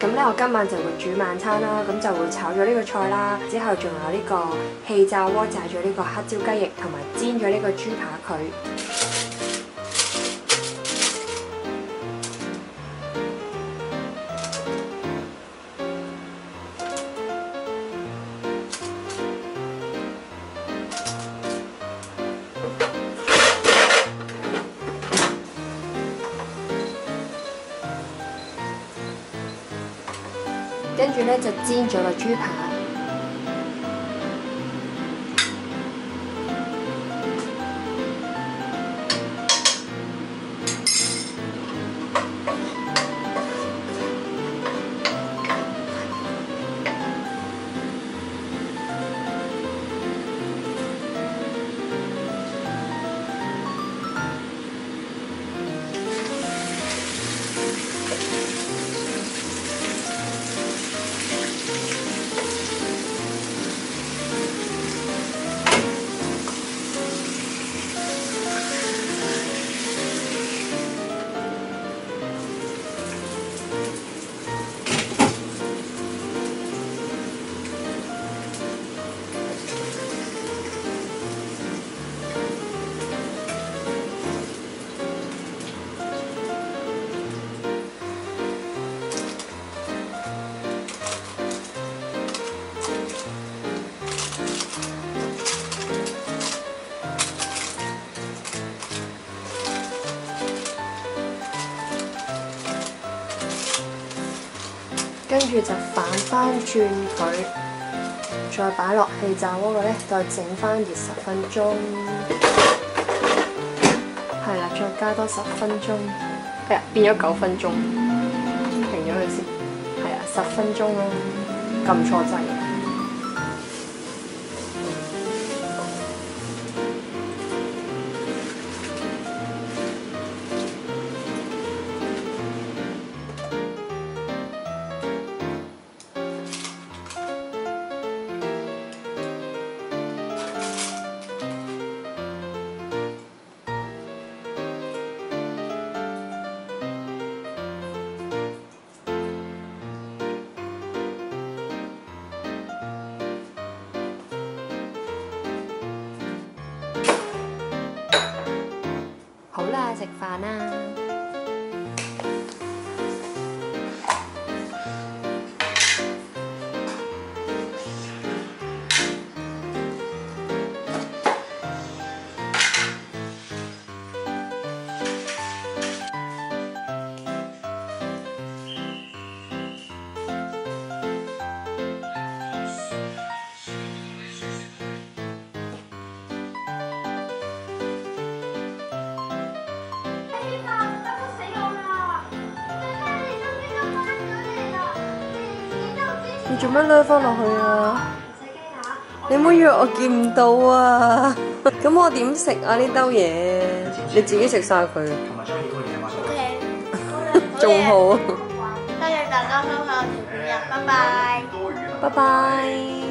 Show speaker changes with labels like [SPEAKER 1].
[SPEAKER 1] 咁咧，我今晚就會煮晚餐啦，咁就會炒咗呢個菜啦，之後仲有呢個氣炸鍋炸咗呢個黑椒雞翼，同埋煎咗呢個豬扒佢。跟住咧就煎咗個豬扒，跟住就反翻轉佢，再擺落氣炸鍋嘅咧，再整翻熱10分鐘。係啦，再加多10分鐘。哎呀，變咗9分鐘，停咗佢先。係啊，10分鐘啦，撳錯掣。好啦，食飯啦！你做乜攞翻落去啊？你唔好以為我見唔到啊！咁我點食啊？呢兜嘢你自己食晒佢。仲好。多謝大家收睇我條片啊！拜拜。拜拜。